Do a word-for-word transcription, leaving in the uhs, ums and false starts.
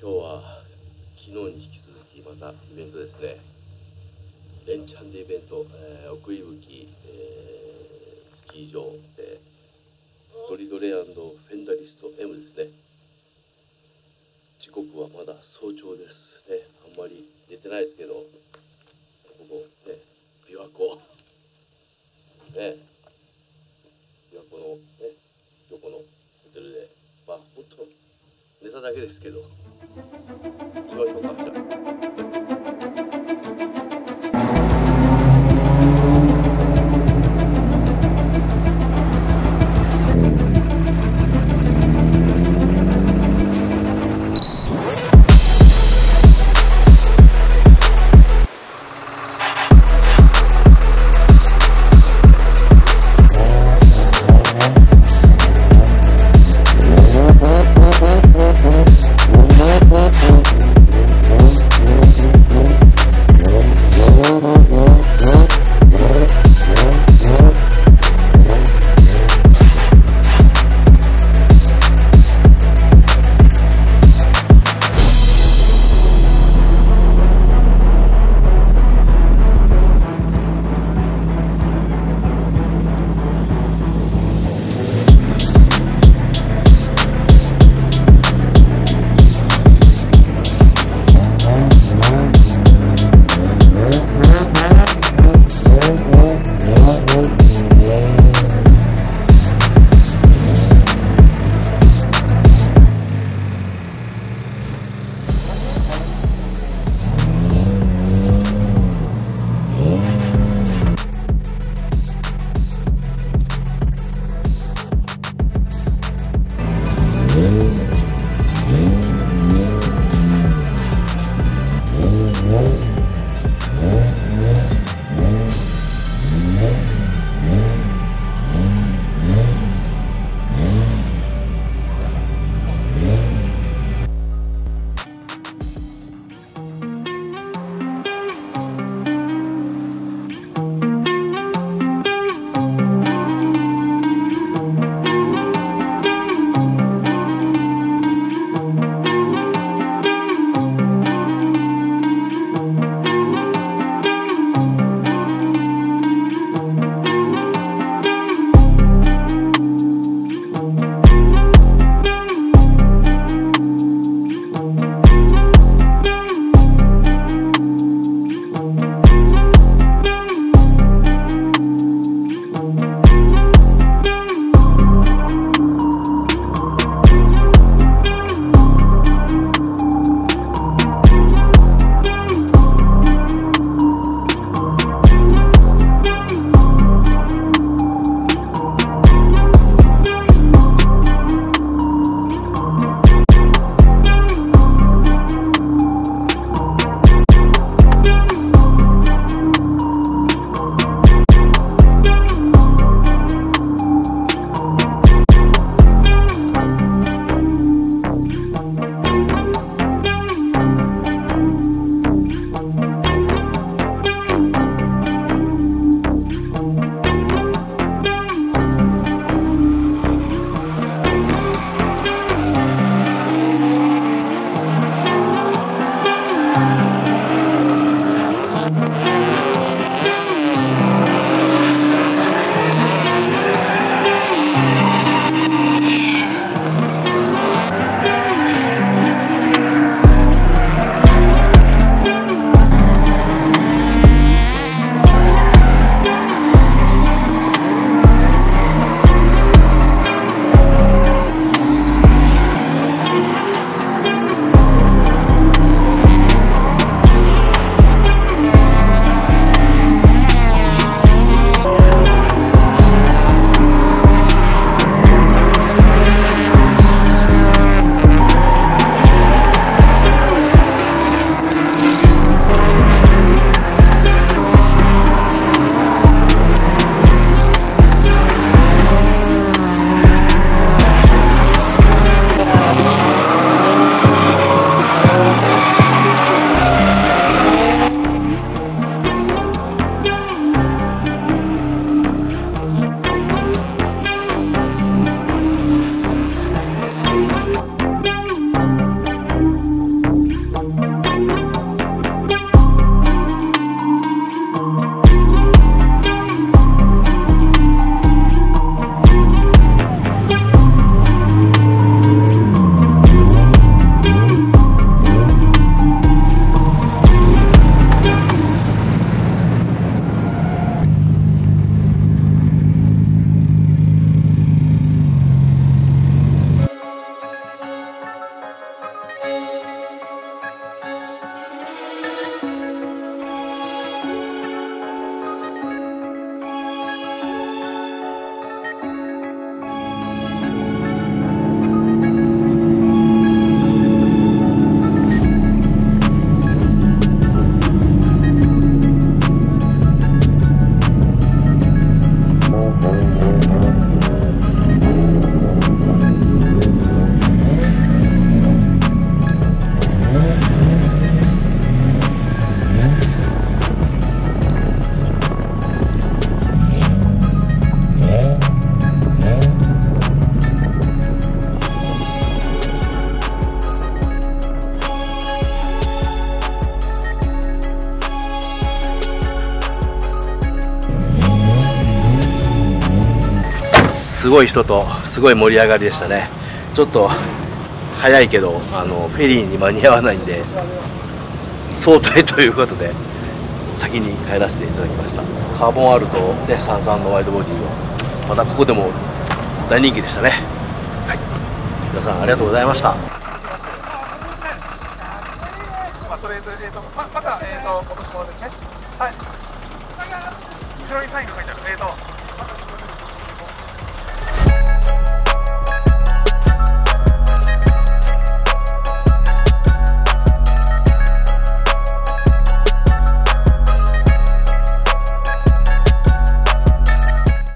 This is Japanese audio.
今日は昨日に引き続きまたイベントですね。連チャンでイベント、えー、奥伊吹、えー、スキー場でドリドレ&フェンダリスト エム ですね。時刻はまだ早朝ですね。あんまり出てないですけど、ここね、琵琶湖ね、琵琶湖のね、横のホテルで、まあ本当寝ただけですけど、行きましょうか。じゃあ We'll be right back. すごい人とすごい盛り上がりでしたね。ちょっと早いけどあのフェリーに間に合わないんで早退ということで先に帰らせていただきました。カーボンアールと、ね、さんじゅうさんのワイドボディをまたここでも大人気でしたね。はい、皆さんありがとうございました。 それと、えーと、ま、また、えーと、今年もですね、はい、後ろにサインが書いてある、えーと